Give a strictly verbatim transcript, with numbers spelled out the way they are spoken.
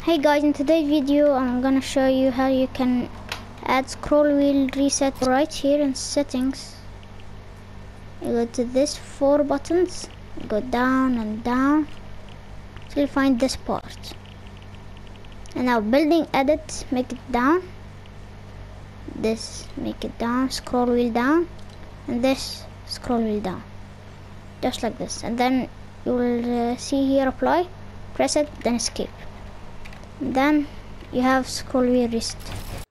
Hey guys, in today's video I'm gonna show you how you can add scroll wheel reset. Right here in settings, you go to this four buttons, you go down and down till you find this part, and now building edit, make it down, this make it down, scroll wheel down, and this scroll wheel down, just like this. And then you will uh, see here apply, press it, then escape. Then you have scroll wheel reset.